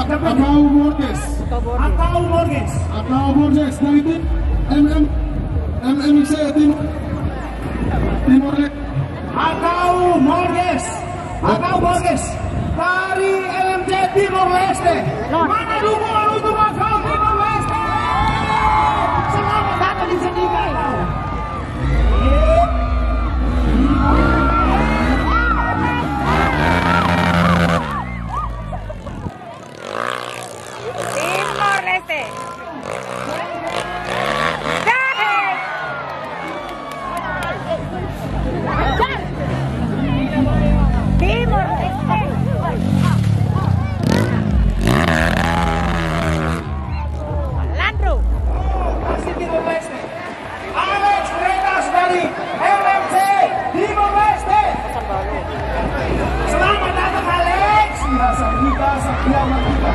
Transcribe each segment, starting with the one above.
Atau Borges. Dari tim MMC Timor Leste. Atau Borges dari LMC Timor Leste. Mana dukungan untuk Akau Timor Leste? Selamat datang di sini, guys. Timor Leste. Timor Leste. Landro. Masih Timor Leste. Alex Freitas dari LMC Timor Leste. Selamat datang Alex. Ya, Sandika, Satya Matika.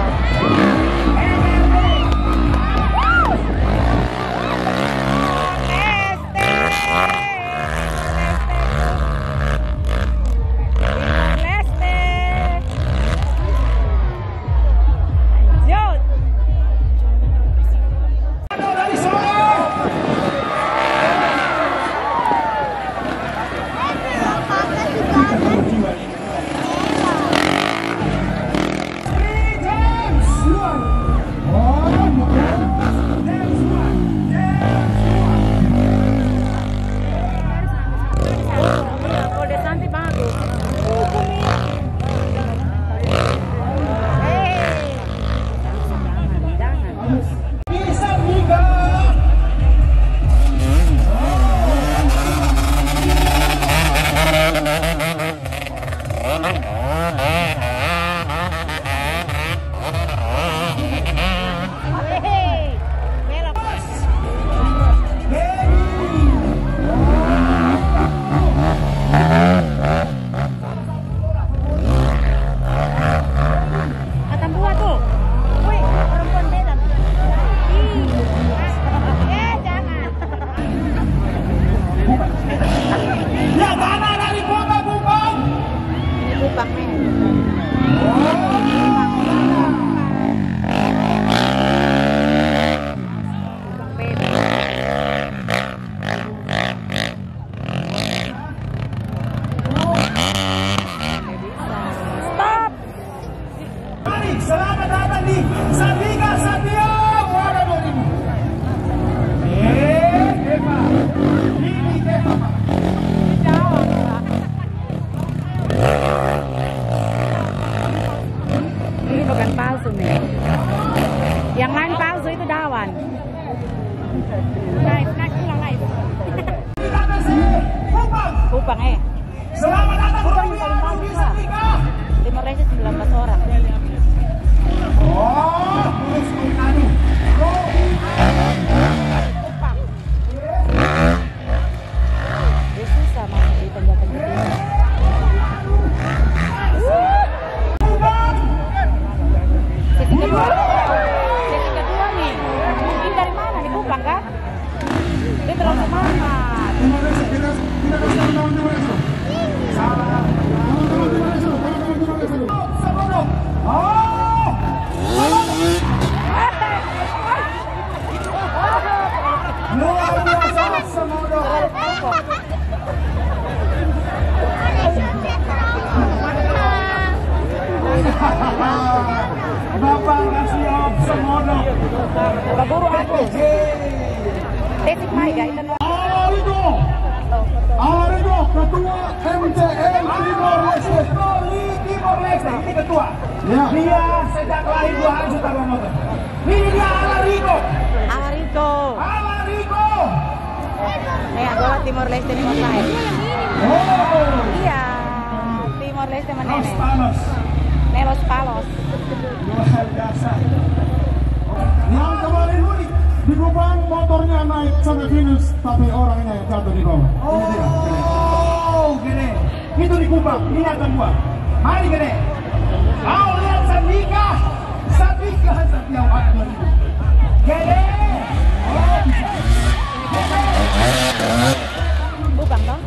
Selamat datang di Sandika Satya Muara 2000. Ini Deva. Ini bukan palsu nih. Yang lain palsu itu dawan. Naik pulang naik. Kupang Selamat datang di Sandika. Timor Leste 19 orang. Dia susah masuk di tengah-tengah. Sesi kedua nih. Ini dari mana? Di Kupang kan? Dia terlalu semangat. Luar biasa Semodo. Bapak kasih op Semodo. Baburu aku. Tesik mai guys. Arigo, ketua MCM Timor Leste. Timor Leste, ini ketua. Ya. Dia sejak lahir 2 hari sudah bermotor. Ini dia Alarigo. Alarigo. Adalah Timor Leste ini lain. Oh. Iya, Timor Leste mana Los Palos. Nelos Palos. Luar biasa. Yang kemarin di Kupang motornya naik sampai finish, tapi orangnya yang jatuh di bawah. Oh, gini. Itu di Kupang, ini akan gua. Mari gini. Kau lihat Sandika Satya Muara 2000. Gede. Oh, bisa. Kupang dong.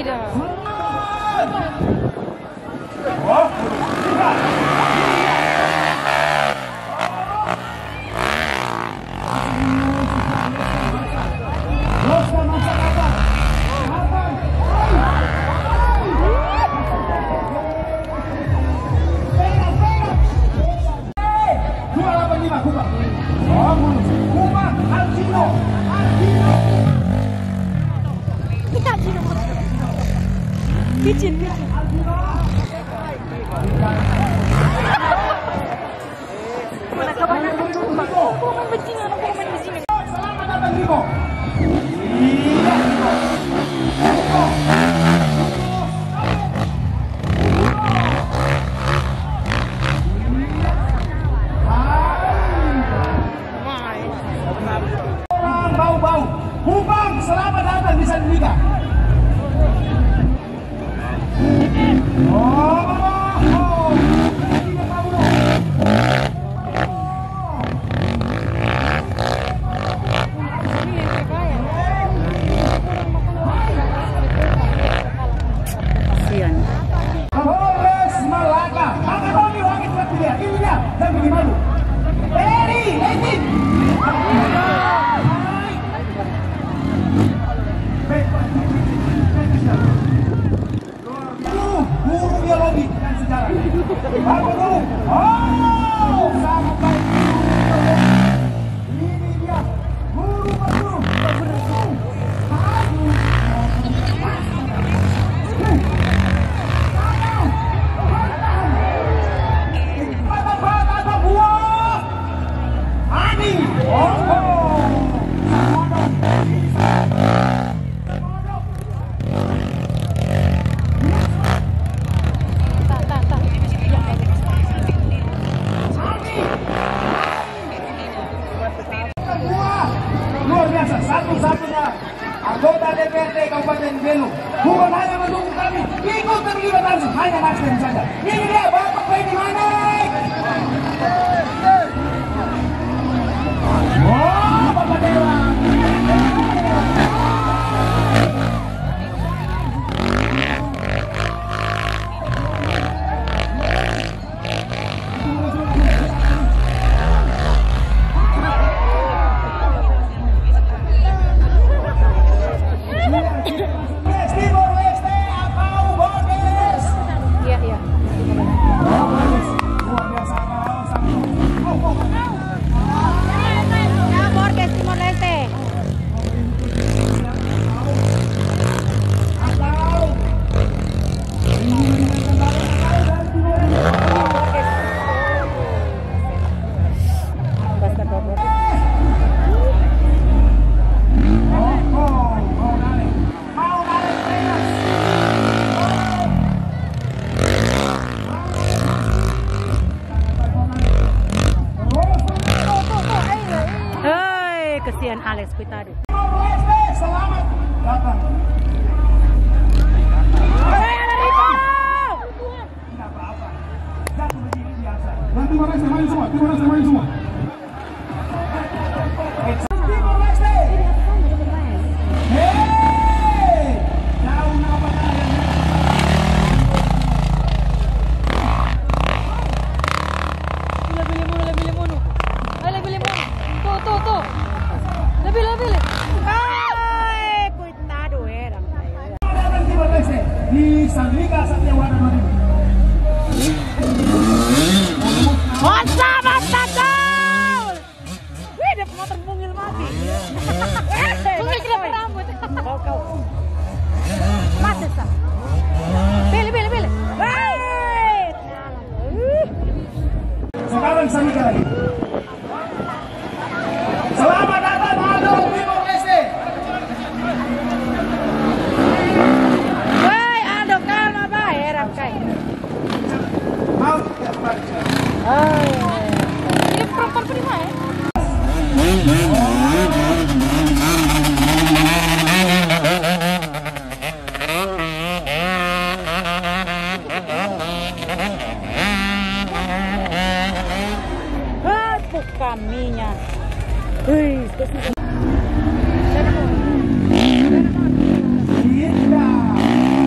Tidak. Oh, Picin. Mana kebanyakan main begini, main begini. Selamat datang Bimo. Bau-bau. Hubang, selamat datang di Sandika. Kapolres Malaka, Anggoni Wakil Terpilih, ini dia, dan bagaimana? Eri, Etin. Guru biologi dan sejarah. Bapak dulu. Oh, sampai ini dia guru baru. Patah buah. Ani. Luar biasa, satu-satunya anggota DPRD Kabupaten Belu. Bukan hanya mendukung kami, ikut terlibat langsung, hanya Nasdem saja. Ini dia Bapak Fedi Manik. Oh, Bapak Dewa. Kesian Alex Pitadu. Selamat datang. Tidak apa-apa. Jatuh begini biasa. Dan Timor Leste main semua, Timor Leste main semua. Timor Leste. Hei, jauh apa kalian? Lebih mono. Tuh. Lebih. Ay, Pitadu Datang Timor Leste di Sandika Satyawana 2000. Mantap gol! Wih, dia motor mungil mati. Mungil kenapa rambut? Kau. Mati sah. Pilih. Wih! Sekarang Sandika lagi. Selamat datang Aldo Timor Leste. Woi, Aldo kalma ba? Herap kai. Mau tidak balik. Ini perempuan prima ya? Kaminya. Wih, Kita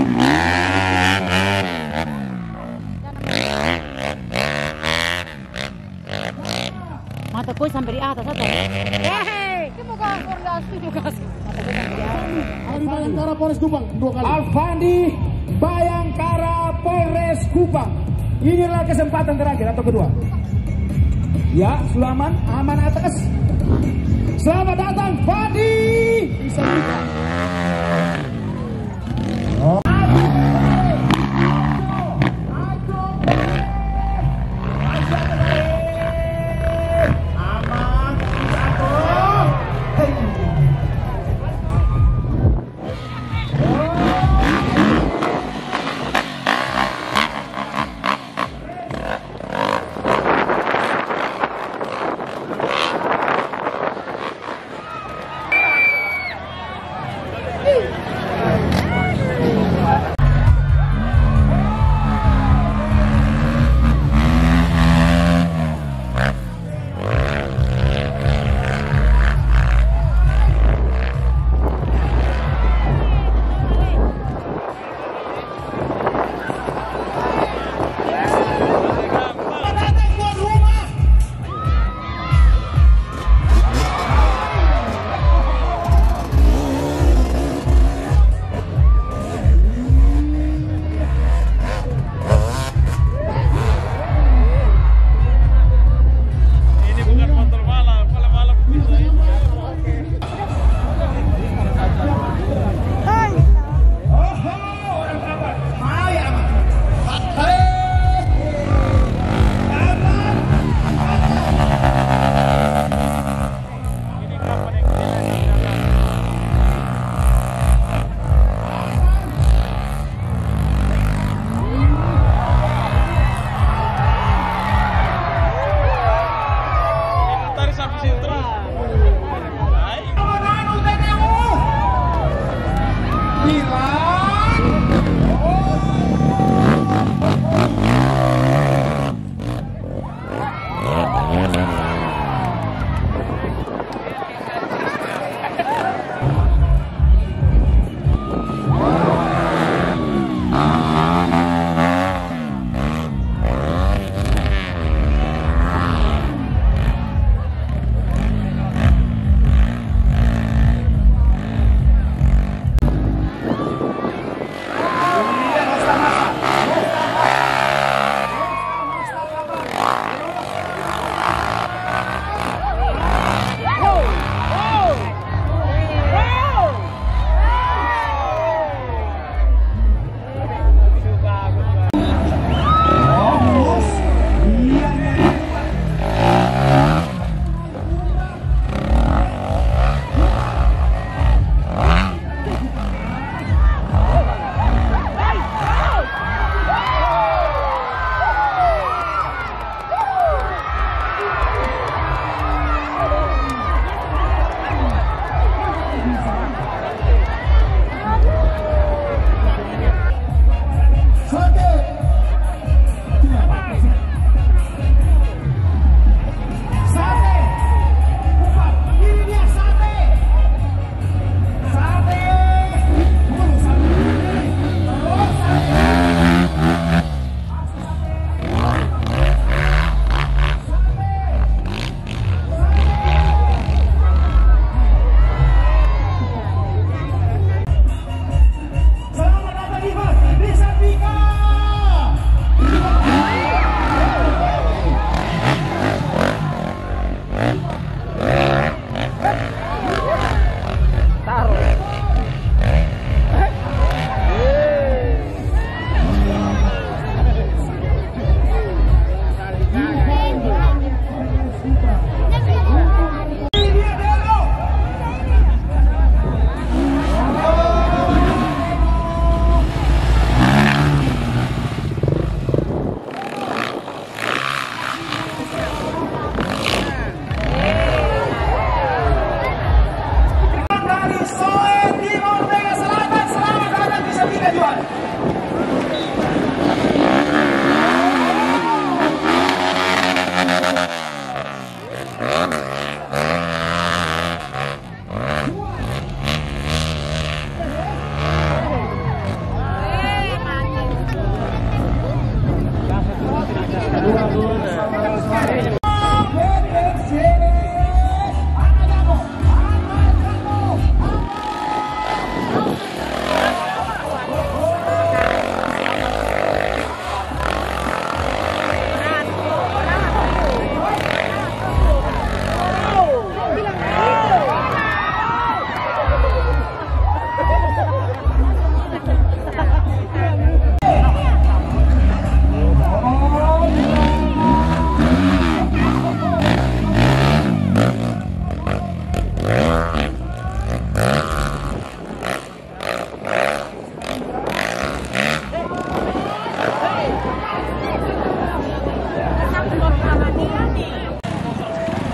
Alfandi Bayangkara Polres Kupang 2 kali. Alfandi Bayangkara Polres Kupang. Inilah kesempatan terakhir atau kedua. Ya, Sulaman aman atas. Selamat datang Fandi. Bisa buka. Oh.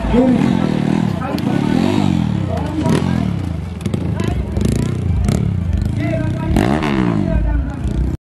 Gini.